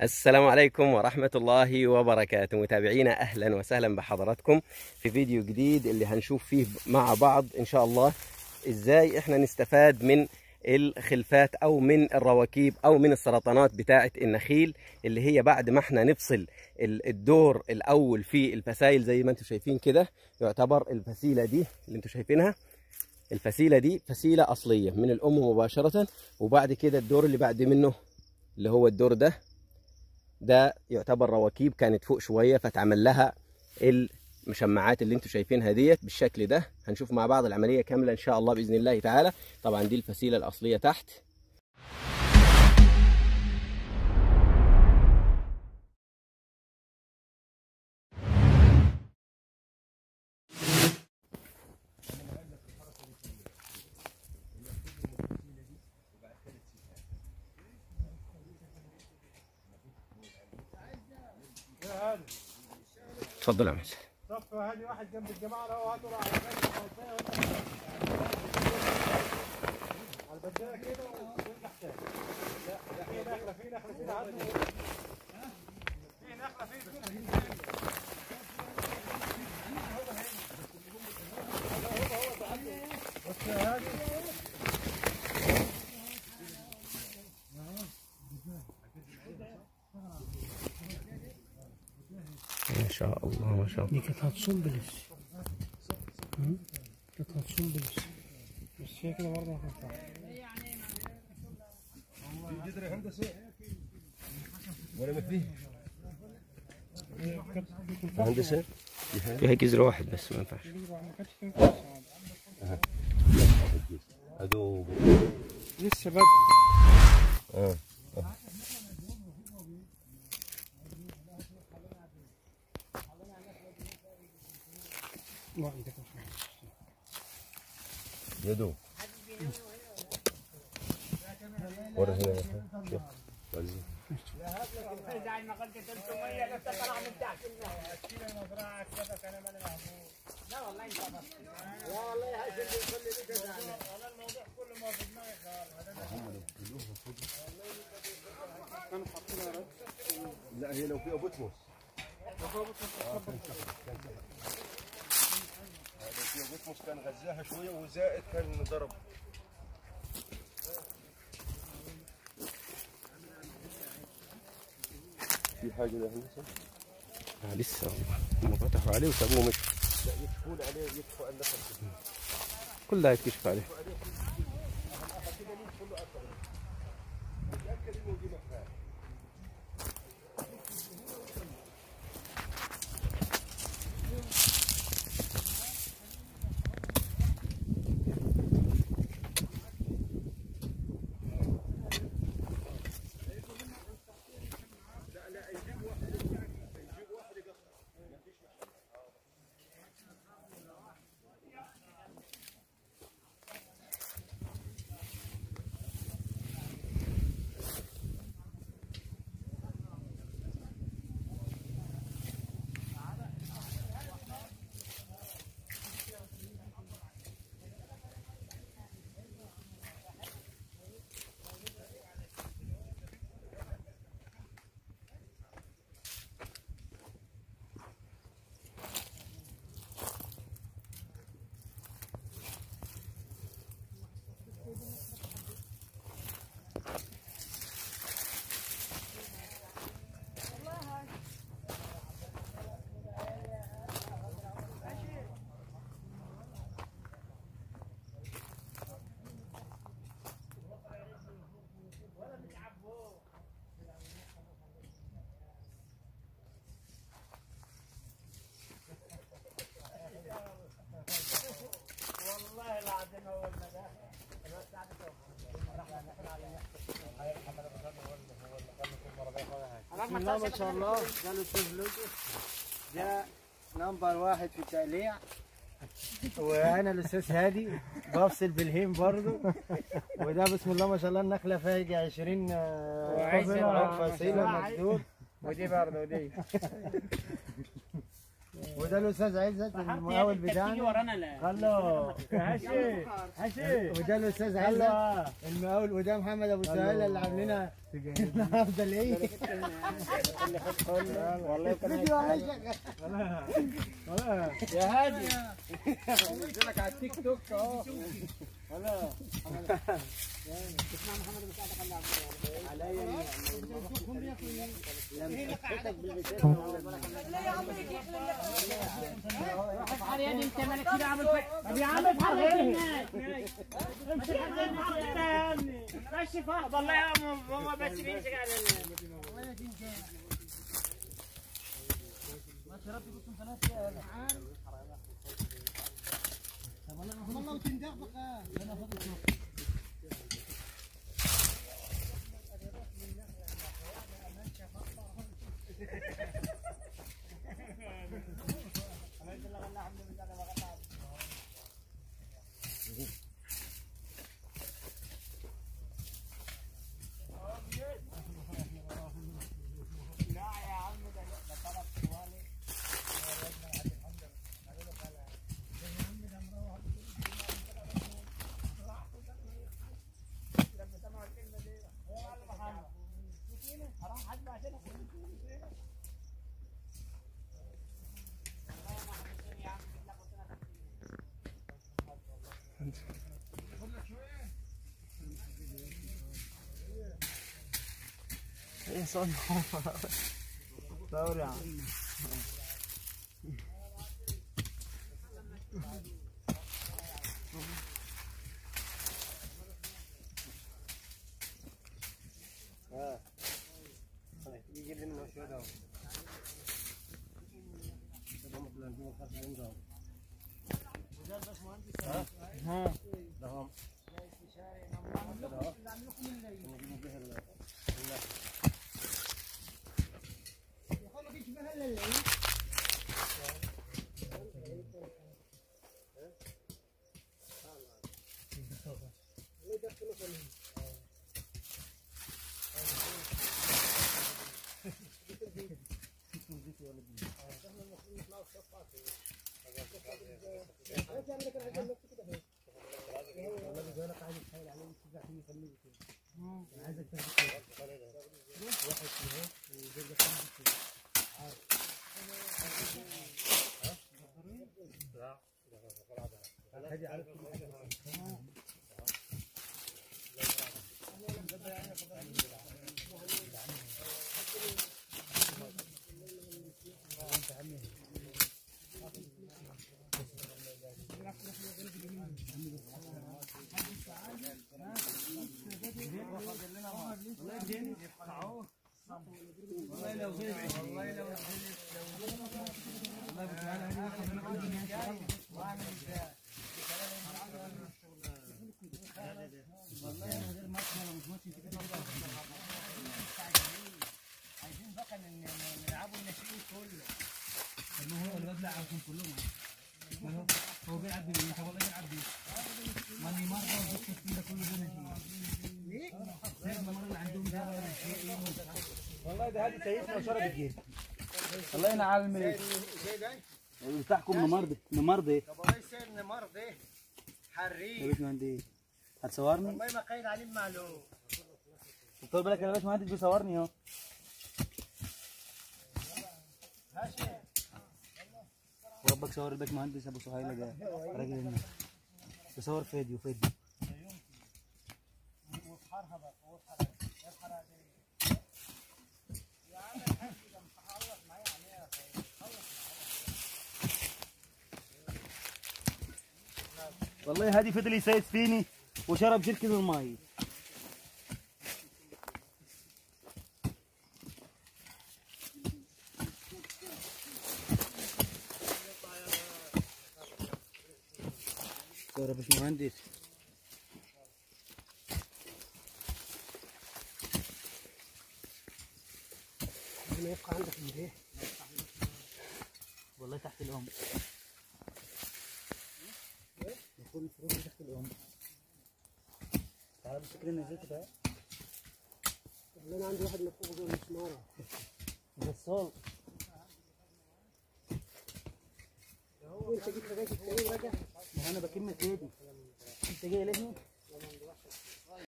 السلام عليكم ورحمة الله وبركاته. متابعينا أهلا وسهلا بحضراتكم في فيديو جديد اللي هنشوف فيه مع بعض إن شاء الله إزاي إحنا نستفاد من الخلفات أو من الرواكيب أو من السرطانات بتاعة النخيل، اللي هي بعد ما إحنا نفصل الدور الأول في الفسائل زي ما أنتم شايفين كده. يعتبر الفسيلة دي اللي أنتم شايفينها، الفسيلة دي فسيلة أصلية من الأم مباشرة، وبعد كده الدور اللي بعد منه اللي هو الدور ده يعتبر رواكيب كانت فوق شويه، فتعمل لها المشمعات اللي انتم شايفينها ديت بالشكل ده. هنشوف مع بعض العمليه كامله ان شاء الله باذن الله تعالى. طبعا دي الفسيله الاصليه تحت. اتفضل يا عم. صف هادي واحد جنب الجماعه لو هاتوا على البدايه كده ونرجع تاني. لا في نخله كده هاتوا. في نخله بس هادي ما شاء الله ما شاء الله. دي كانت هتصنبلس. كانت هتصنبلس بس هي كده برضه هتنفع. جدر هندسه ولا ما فيه؟ هندسه فيها جذر واحد بس ما ينفعش. هذو لسه بدري. يدو ورا هنا شوف زي ما قلت 300 بس طلع من تحت الكيلو مزرعه كذا كان مال محبوب. لا والله انت لا والله هاي اللي يخلي لك والله الموضوع كله ما في دماغي كانوا حاطينها لا هي لو في ابوتموس البطمس كان غزاها شويه وزائد كان ضرب. في حاجه ده هندسه؟ لسه هم فتحوا عليه وسابوه مش. لا يكشفون عليه، يكشفوا عن نفسه كلها يتكشف عليه. بسم الله ما شاء الله. قالوا تفلق ده نمبر واحد في التقليع، وانا الاستاذ هادي بفصل بالهيم برضو. وده بسم الله ما شاء الله النخله فيها يجي 20 فصيله مكدود. ودي برضه ودي وده الاستاذ عزت المقاول بتاعنا. خلو هاشي هاشي. وده الاستاذ عزت المقاول، وده محمد ابو سهيله اللي عاملينها النهارده العيد. والله فيديو يا هادي نزلك على التيك توك اهو. والله اسمع محمد ابو سعد خلي عليا لمستك بالبساطه. لا يا عم روح افحر يا انت مالك كده عامل طب يا عم افحر هناك. امشي يا ابني ماشي فاضي والله يا ماما بس بيمسك على ولا تنسى ما شربت بكم ثلاث يا عم. طب والله تندغبق انا فضلت ايه صار دور يا عم. يجي لنا شويه ده عايزين بقى نلعبوا الناشئين كله. ما هو الواد لا عارفين كلهم. هو بيلعب بمين؟ طب والله بيلعب بيه. ما نيمار ده بص ده كله ناشئين. ليه؟ زي النمر اللي عندهم ده ناشئين. والله ده هادي سيدنا وشرب الجيل. الله ينعم الملك. بتاعكم نمر ده نمر ده. طب والله يصير نمر ده حريف. يا باشمهندس هتصورني؟ والله ما قايل عليه معلوم. طول بالك يا باشمهندس بيصورني اهو. وربك صور الباشمهندس ابو سهيله ده راجل هنا بيصور فيديو. وافحرها بقى وافحرها يا عم الحاج ده مخلص معايا عليها خلص والله هادي فضل يسيس فيني وشرب جركن المي. يا باشمهندس ما يبقى عندك ايه؟ والله تحت الأم. يكون الفروض تحت الأم. تعال بس كده نزلت بقى. والله أنا عندي واحد مفروض جوه المسمارة. بصال. انت جيت لغايه الطريق وراجع؟ ما انا بكمل تاني. انت جاي ليه؟